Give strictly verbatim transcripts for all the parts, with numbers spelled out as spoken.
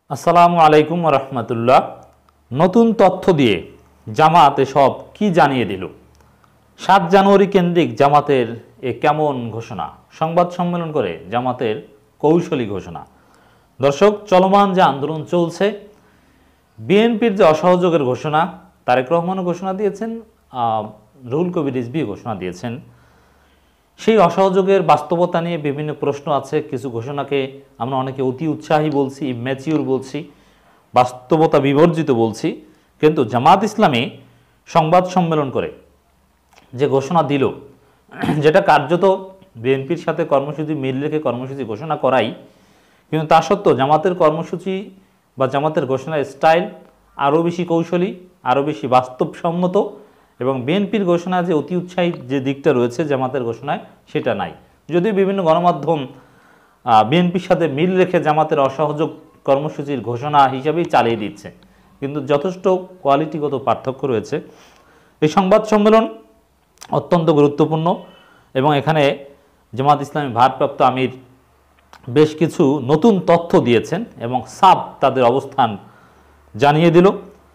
আসসালামু আলাইকুম ওয়া রাহমাতুল্লাহ। নতুন তথ্য দিয়ে জামাত এসব কি জানিয়ে দিল? সাত জানুয়ারি কেন্দ্রিক জামাতের এ কেমন ঘোষণা? সংবাদ সম্মেলন করে জামাতের কৌশলী ঘোষণা। দর্শক, চলমান যে আন্দোলন চলছে, বিএনপির যে অসহযোগের ঘোষণা, তারেক রহমানও ঘোষণা দিয়েছেন, রুহুল কবির রিজভী ঘোষণা দিয়েছেন। সেই অসহযোগের বাস্তবতা নিয়ে বিভিন্ন প্রশ্ন আছে। কিছু ঘোষণাকে আমরা অনেকে অতি উৎসাহী বলছি, ইম্যাচিউর বলছি, বাস্তবতা বিবর্জিত বলছি। কিন্তু জামাত ইসলামী সংবাদ সম্মেলন করে যে ঘোষণা দিল, যেটা কার্যত বিএনপির সাথে কর্মসূচি মিল রেখে কর্মসূচি ঘোষণা করাই, কিন্তু তা সত্ত্বেও জামাতের কর্মসূচি বা জামাতের ঘোষণার স্টাইল আরও বেশি কৌশলী, আরও বেশি বাস্তবসম্মত, এবং বিএনপির ঘোষণা যে অতি উৎসাহী যে দিকটা রয়েছে জামাতের ঘোষণায়, সেটা নাই। যদিও বিভিন্ন গণমাধ্যম বিএনপির সাথে মিল রেখে জামাতের অসহযোগ কর্মসূচির ঘোষণা হিসাবেই চালিয়ে দিচ্ছে, কিন্তু যথেষ্ট কোয়ালিটিগত পার্থক্য রয়েছে। এই সংবাদ সম্মেলন অত্যন্ত গুরুত্বপূর্ণ এবং এখানে জামাত ইসলামী ভারপ্রাপ্ত আমির বেশ কিছু নতুন তথ্য দিয়েছেন এবং সাব তাদের অবস্থান জানিয়ে দিল।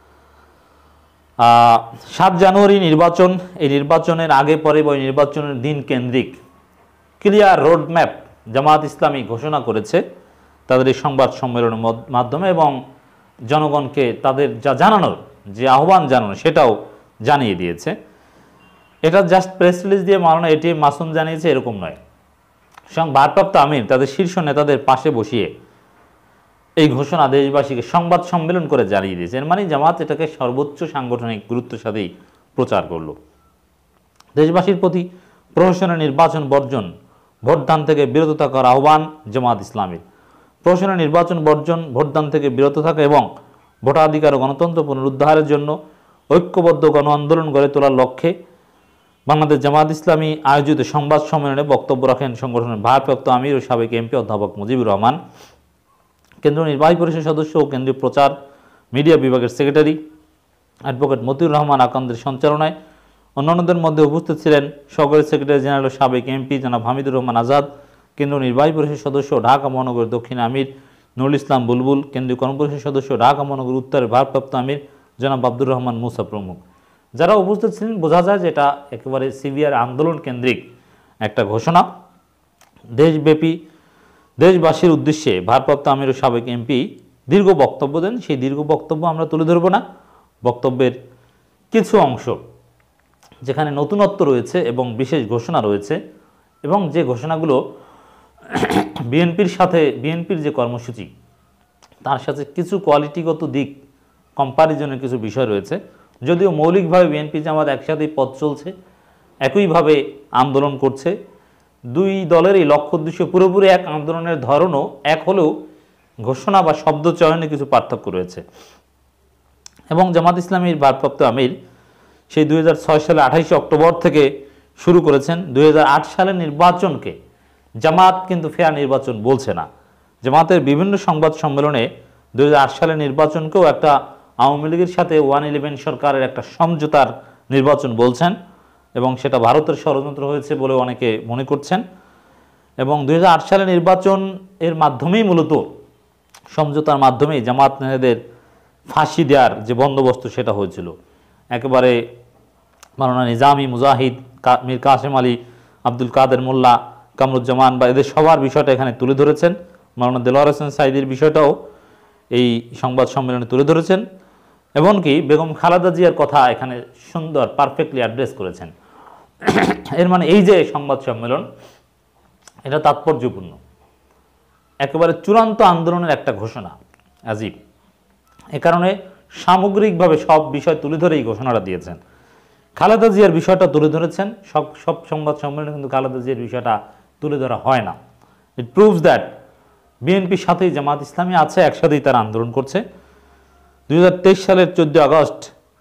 সাত জানুয়ারি নির্বাচন, এই নির্বাচনের আগে পরে বা নির্বাচনের দিন কেন্দ্রিক ক্লিয়ার রোডম্যাপ জামাত ইসলামী ঘোষণা করেছে তাদের এই সংবাদ সম্মেলনের মাধ্যমে, এবং জনগণকে তাদের যা জানানোর, যে আহ্বান জানানো, সেটাও জানিয়ে দিয়েছে। এটা জাস্ট প্রেস রিলিজ দিয়ে মাওলানা এটিএম মাসুম জানিয়েছে এরকম নয়। স্বয়ং ভারপ্রাপ্ত আমির তাদের শীর্ষ নেতাদের পাশে বসিয়ে এই ঘোষণা দেশবাসীকে সংবাদ সম্মেলন করে জানিয়ে দিয়েছে। এর মানে জামাত এটাকে সর্বোচ্চ সাংগঠনিক গুরুত্বের সাথেই প্রচার করল। দেশবাসীর প্রতি প্রহসনের নির্বাচন বর্জন, ভোটদান থেকে বিরত থাকার আহ্বান জামাত ইসলামীর। প্রহসনের নির্বাচন বর্জন, ভোটদান থেকে বিরত থাকা এবং ভোটাধিকার ও গণতন্ত্র পুনরুদ্ধারের জন্য ঐক্যবদ্ধ গণ আন্দোলন গড়ে তোলার লক্ষ্যে বাংলাদেশ জামাত ইসলামী আয়োজিত সংবাদ সম্মেলনে বক্তব্য রাখেন সংগঠনের ভারপ্রাপ্ত আমির ও সাবেক এমপি অধ্যাপক মুজিবুর রহমান, কেন্দ্রীয় নির্বাহী পরিষদ সদস্য ও কেন্দ্রীয় প্রচার মিডিয়া বিভাগের সেক্রেটারি অ্যাডভোকেট মতিউর রহমান আকান্দের সঞ্চালনায়। অন্যান্যদের মধ্যে উপস্থিত ছিলেন সহকারী সেক্রেটারি জেনারেল ও সাবেক এমপি জনাব হামিদুর রহমান আজাদ, কেন্দ্রীয় নির্বাহী পরিষদ সদস্য ঢাকা মহানগর দক্ষিণ আমির নুরুল ইসলাম বুলবুল, কেন্দ্রীয় কর্মপরিষদ সদস্য ঢাকা মহানগর উত্তরের ভারপ্রাপ্ত আমির জনাব আব্দুর রহমান মুসা প্রমুখ। যারা উপস্থিত ছিলেন, বোঝা যায় যে এটা একেবারে সিভিয়ার আন্দোলন কেন্দ্রিক একটা ঘোষণা। দেশব্যাপী দেশবাসীর উদ্দেশ্যে ভারপ্রাপ্ত আমির ও সাবেক এমপি দীর্ঘ বক্তব্য দেন। সেই দীর্ঘ বক্তব্য আমরা তুলে ধরব না। বক্তব্যের কিছু অংশ যেখানে নতুনত্ব রয়েছে এবং বিশেষ ঘোষণা রয়েছে, এবং যে ঘোষণাগুলো বিএনপির সাথে বিএনপির যে কর্মসূচি, তার সাথে কিছু কোয়ালিটিগত দিক কম্পারিজনের কিছু বিষয় রয়েছে। যদিও মৌলিকভাবে বিএনপি জামাত একসাথেই পথ চলছে, একইভাবে আন্দোলন করছে, দুই দলের এই লক্ষ্য উদ্দেশ্য পুরোপুরি এক, আন্দোলনের ধরনও এক হলেও ঘোষণা বা শব্দ চয়নে কিছু পার্থক্য রয়েছে। এবং জামাত ইসলামীর ভারপ্রাপ্ত আমির সেই দুই হাজার ছয় সালে আঠাইশে অক্টোবর থেকে শুরু করেছেন। দুই হাজার আট সালের নির্বাচনকে জামাত কিন্তু ফেয়ার নির্বাচন বলছে না। জামাতের বিভিন্ন সংবাদ সম্মেলনে দুই হাজার আট সালের নির্বাচনকেও একটা আওয়ামী লীগের সাথে ওয়ান ইলেভেন সরকারের একটা সমঝোতার নির্বাচন বলছেন, এবং সেটা ভারতের ষড়যন্ত্র হয়েছে বলে অনেকে মনে করছেন। এবং দুই হাজার আট সালের নির্বাচন এর মাধ্যমেই, মূলত সমঝোতার মাধ্যমেই জামাত নেতাদের ফাঁসি দেওয়ার যে বন্দোবস্ত, সেটা হয়েছিল। একেবারে মাওলানা নিজামী, মুজাহিদ, মীর কাসেম আলী, আব্দুল কাদের মোল্লা, কামরুজ্জামান বা এদের সবার বিষয়টা এখানে তুলে ধরেছেন। মাওলানা দেলোয়ার হোসেন সাঈদীর বিষয়টাও এই সংবাদ সম্মেলনে তুলে ধরেছেন। এমনকি বেগম খালেদা জিয়ার কথা এখানে সুন্দর পারফেক্টলি অ্যাড্রেস করেছেন। এর মানে এই যে সংবাদ সম্মেলন, এটা তাৎপর্যপূর্ণ, একেবারে চূড়ান্ত আন্দোলনের একটা ঘোষণা, আজীব। এ কারণে সামগ্রিকভাবে সব বিষয় তুলে ধরে এই ঘোষণাটা দিয়েছেন। খালেদা জিয়ার বিষয়টা তুলে ধরেছেন। সব সব সংবাদ সম্মেলনে কিন্তু খালেদা জিয়ার বিষয়টা তুলে ধরা হয় না। ইট প্রুভস দ্যাট বিএনপির সাথেই জামাত ইসলামী আছে, একসাথেই তারা আন্দোলন করছে। দুই হাজার তেইশ সালের চোদ্দোই আগস্ট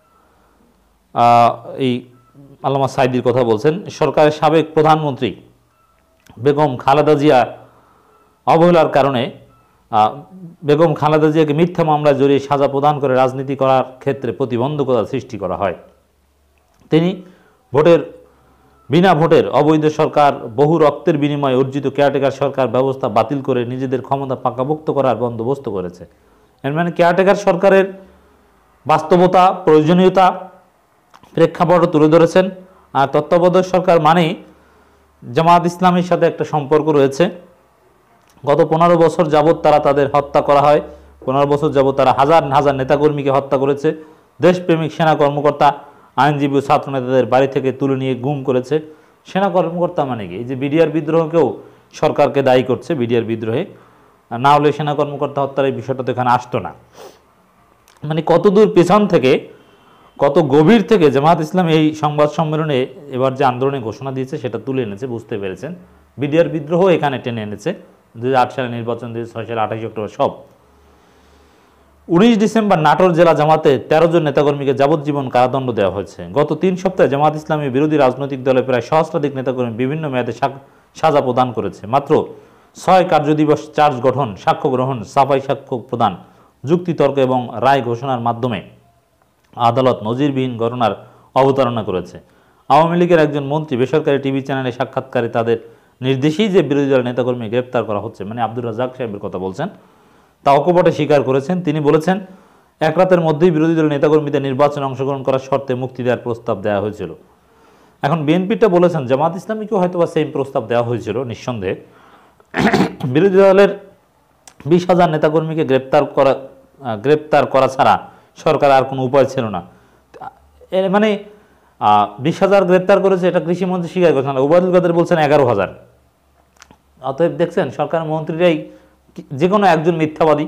এই আল্লামা সাঈদীর কথা বলছেন। সরকারের সাবেক প্রধানমন্ত্রী বেগম খালেদা জিয়া অবহেলার কারণে বেগম খালেদা জিয়াকে মিথ্যা মামলায় জড়িয়ে সাজা প্রদান করে রাজনীতি করার ক্ষেত্রে প্রতিবন্ধকতা সৃষ্টি করা হয়। তিনি ভোটের বিনা ভোটের অবৈধ সরকার, বহু রক্তের বিনিময়ে অর্জিত কেয়ারটেকার সরকার ব্যবস্থা বাতিল করে নিজেদের ক্ষমতা পাকাপোক্ত করার বন্দোবস্ত করেছে। এর মানে কেয়ারটেকার সরকারের বাস্তবতা, প্রয়োজনীয়তা, প্রেক্ষাপট তুলে ধরেছেন। আর তত্ত্বাবধায়ক সরকার মানেই জামাত ইসলামীর সাথে একটা সম্পর্ক রয়েছে। গত পনেরো বছর যাবৎ তারা তাদের হত্যা করা হয়, পনেরো বছর যাবৎ তারা হাজার হাজার নেতাকর্মীকে হত্যা করেছে, দেশপ্রেমিক সেনা কর্মকর্তা, আইনজীবী, ছাত্র নেতাদের বাড়ি থেকে তুলে নিয়ে গুম করেছে। সেনা কর্মকর্তা মানে কি? এই যে বিডিআর বিদ্রোহকেও সরকারকে দায়ী করছে, বিডিআর বিদ্রোহে, না হলে সেনা কর্মকর্তা হত্যার এই বিষয়টা তো এখানে আসতো না। মানে কতদূর পেছন থেকে, কত গভীর থেকে জামাত ইসলাম এই সংবাদ সম্মেলনে এবার যে আন্দোলনের ঘোষণা দিয়েছে সেটা তুলে এনেছে, বুঝতে পেরেছেন। বিডিআর বিদ্রোহ এখানে টেনে এনেছে, দুই হাজার আট সালে নির্বাচন, দুই হাজার ছয় সালে আঠাশে অক্টোবর সব। উনিশ ডিসেম্বর নাটোর জেলা জামাতে তেরো জন নেতাকর্মীকে যাবজ্জীবন কারাদণ্ড দেওয়া হয়েছে। গত তিন সপ্তাহে জামাত ইসলামী বিরোধী রাজনৈতিক দলে প্রায় সহস্রাধিক নেতাকর্মী বিভিন্ন মেয়াদে সাজা প্রদান করেছে। মাত্র ছয় কার্যদিবস চার্জ গঠন, সাক্ষ্য গ্রহণ, সাফাই সাক্ষ্য প্রদান, যুক্তিতর্ক এবং রায় ঘোষণার মাধ্যমে আদালত নজিরবিহীন ঘটনার অবতারণা করেছে। আওয়ামী লীগের একজন মন্ত্রী বেসরকারি টিভি চ্যানেলে সাক্ষাৎকারে তাদের নির্দেশেই যে বিরোধী দলের নেতাকর্মী গ্রেপ্তার করা হচ্ছে, মানে আব্দুর রাজ্জাক সাহেবের কথা বলছেন, তা অকপটে স্বীকার করেছেন। তিনি বলেছেন, এক রাতের মধ্যেই বিরোধী দলের নেতাকর্মীদের নির্বাচনে অংশগ্রহণ করার শর্তে মুক্তি দেওয়ার প্রস্তাব দেওয়া হয়েছিল। এখন বিএনপিটা বলেছেন জামাত ইসলামীকেও হয়তো বা সেম প্রস্তাব দেওয়া হয়েছিল নিঃসন্দেহে। বিরোধী দলের বিশ হাজার নেতাকর্মীকে গ্রেপ্তার করা গ্রেপ্তার করা ছাড়া সরকার আর কোনো উপায় ছিল না। এর মানে বিশ হাজার গ্রেপ্তার করেছে, এটা কৃষিমন্ত্রী স্বীকার করেছেন। ওবায়দুল কাদের বলছেন এগারো হাজার। অতএব দেখছেন সরকার মন্ত্রীরাই যে কোনো একজন মিথ্যাবাদী।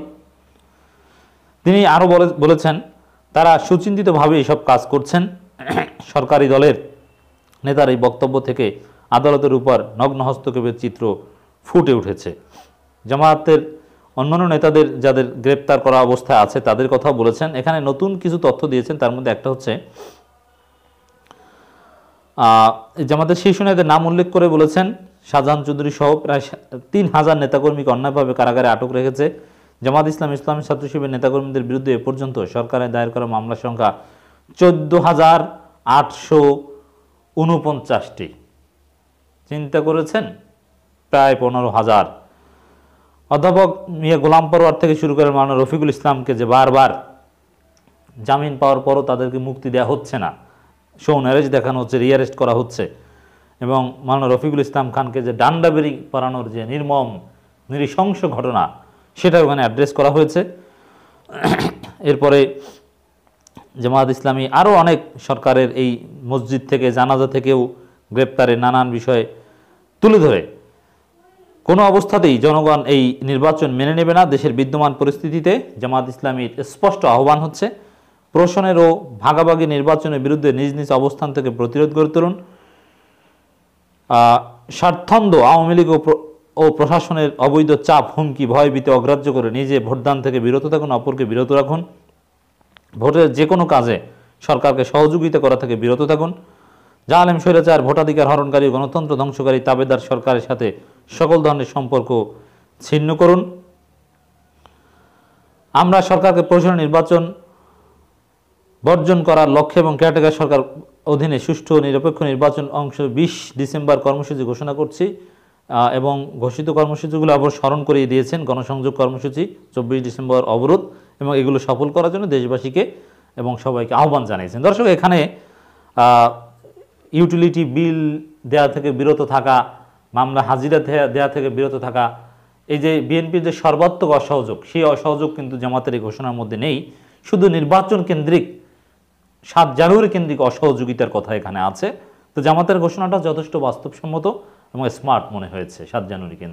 তিনি আরও বলেছেন, তারা সুচিন্তিতভাবে এইসব কাজ করছেন। সরকারি দলের নেতার এই বক্তব্য থেকে আদালতের উপর নগ্ন হস্তক্ষেপের চিত্র ফুটে উঠেছে। জামায়াতের অন্যান্য নেতাদের যাদের গ্রেপ্তার করা অবস্থায় আছে তাদের কথাও বলেছেন। এখানে নতুন কিছু তথ্য দিয়েছেন, তার মধ্যে একটা হচ্ছে জামাতের শীর্ষ নেতাদের নাম উল্লেখ করে বলেছেন, শাহজাহান চৌধুরী সহ প্রায় তিন হাজার নেতাকর্মীকে অন্যায়ভাবে কারাগারে আটক রেখেছে। জামাত ইসলাম ইসলামী ছাত্র শিবিরের নেতাকর্মীদের বিরুদ্ধে এ পর্যন্ত সরকারের দায়ের করা মামলার সংখ্যা চোদ্দ হাজার আটশো উনপঞ্চাশটি। চিন্তা করেছেন, প্রায় পনেরো হাজার। অধ্যাপক মিয়া গোলাম পরওয়ার থেকে শুরু করে মাওলানা রফিকুল ইসলামকে যে বারবার জামিন পাওয়ার পরও তাদেরকে মুক্তি দেওয়া হচ্ছে না, শোন অ্যারেস্ট দেখানো হচ্ছে, রিঅ্যারেস্ট করা হচ্ছে, এবং মাওলানা রফিকুল ইসলাম খানকে যে ডান্ডাবেরি পরানোর যে নির্মম নৃশংস ঘটনা সেটা ওখানে অ্যাড্রেস করা হয়েছে। এরপরে জামায়াত ইসলামী আরও অনেক সরকারের এই মসজিদ থেকে, জানাজা থেকেও গ্রেপ্তারের নানান বিষয়ে তুলে ধরে কোনো অবস্থাতেই জনগণ এই নির্বাচন মেনে নেবে না। দেশের বিদ্যমান পরিস্থিতিতে জামায়াত ইসলামীর স্পষ্ট আহ্বান হচ্ছে, প্রশাসনের ও ভাগাভাগি নির্বাচনের বিরুদ্ধে নিজ নিজ অবস্থান থেকে প্রতিরোধ গড়ে তুলুন। স্বার্থন্দ আওয়ামী লীগ ও প্রশাসনের অবৈধ চাপ, হুমকি, ভয়ভীতি অগ্রাহ্য করে নিজে ভোটদান থেকে বিরত থাকুন, অপরকে বিরত রাখুন। ভোটের যে কোনো কাজে সরকারকে সহযোগিতা করা থেকে বিরত থাকুন। জালেম স্বৈরাচার, ভোটাধিকার হরণকারী, গণতন্ত্র ধ্বংসকারী তাবেদার সরকারের সাথে সকল ধরনের সম্পর্ক ছিন্ন করুন। আমরা সরকারকে প্রশাসন নির্বাচন বর্জন করার লক্ষ্যে এবং কেয়ারটেকার সরকার অধীনে সুষ্ঠু ও নিরপেক্ষ নির্বাচন অংশ বিশ ডিসেম্বর কর্মসূচি ঘোষণা করছি, এবং ঘোষিত কর্মসূচিগুলো আবার স্মরণ করিয়ে দিয়েছেন। গণসংযোগ কর্মসূচি চব্বিশ ডিসেম্বর অবরোধ, এবং এগুলো সফল করার জন্য দেশবাসীকে এবং সবাইকে আহ্বান জানিয়েছেন। দর্শক, এখানে ইউটিলিটি বিল দেয়া থেকে বিরত থাকা, মামলা হাজিরা দেয়া থেকে বিরত থাকা, এই যে বিএনপির যে সর্বাত্মক অসহযোগ, সেই অসহযোগ কিন্তু জামাতের এই ঘোষণার মধ্যে নেই। শুধু নির্বাচন কেন্দ্রিক, সাত জানুয়ারি কেন্দ্রিক অসহযোগিতার কথা এখানে আছে। তো জামাতের ঘোষণাটা যথেষ্ট বাস্তবসম্মত এবং স্মার্ট মনে হয়েছে সাত জানুয়ারি কেন্দ্রিক।